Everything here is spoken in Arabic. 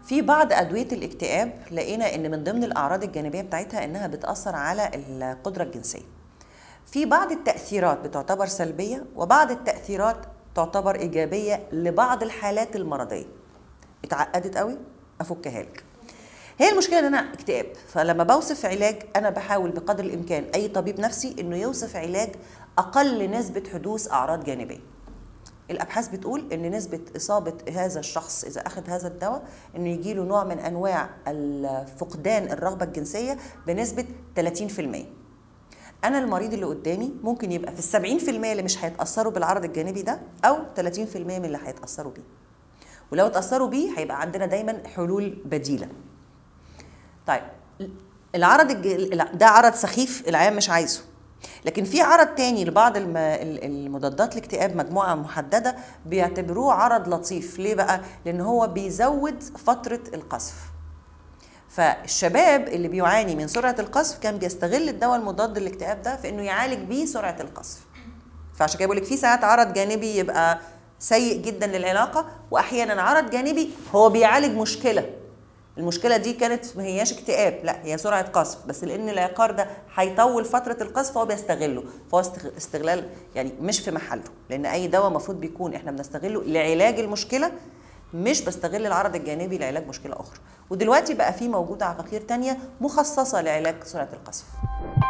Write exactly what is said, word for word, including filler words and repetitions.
في بعض أدوية الاكتئاب لقينا إن من ضمن الأعراض الجانبية بتاعتها إنها بتأثر على القدرة الجنسية. في بعض التأثيرات بتعتبر سلبية وبعض التأثيرات تعتبر إيجابية لبعض الحالات المرضية. اتعقدت قوي؟ أفكها لك. هي المشكلة إن أنا اكتئاب، فلما بوصف علاج أنا بحاول بقدر الإمكان أي طبيب نفسي إنه يوصف علاج أقل نسبة حدوث أعراض جانبية. الأبحاث بتقول إن نسبة إصابة هذا الشخص إذا أخذ هذا الدواء إنه يجيله نوع من أنواع فقدان الرغبة الجنسية بنسبة ثلاثين في المية. أنا المريض اللي قدامي ممكن يبقى في السبعين في المية اللي مش هيتأثروا بالعرض الجانبي ده، أو ثلاثين في المية من اللي هيتأثروا بيه. ولو اتأثروا بيه هيبقى عندنا دايما حلول بديلة. طيب العرض الج... ده عرض سخيف العيان مش عايزه، لكن في عرض تاني لبعض الم... المضادات الاكتئاب مجموعة محددة بيعتبروه عرض لطيف. ليه بقى؟ لأن هو بيزود فترة القذف. فالشباب اللي بيعاني من سرعة القذف كان بيستغل الدواء المضاد للاكتئاب ده في انه يعالج بيه سرعة القذف. فعشان كده بقول لك في ساعات عرض جانبي يبقى سيء جدا للعلاقة، واحيانا عرض جانبي هو بيعالج مشكلة. المشكلة دي كانت ما هياش اكتئاب، لا هي سرعة قذف، بس لأن العقار ده هيطول فترة القذف فهو بيستغله، فهو استغلال يعني مش في محله، لأن أي دواء المفروض بيكون احنا بنستغله لعلاج المشكلة، مش بستغل العرض الجانبي لعلاج مشكلة أخرى. ودلوقتي بقى في موجودة عقاقير تانية مخصصة لعلاج سرعة القذف.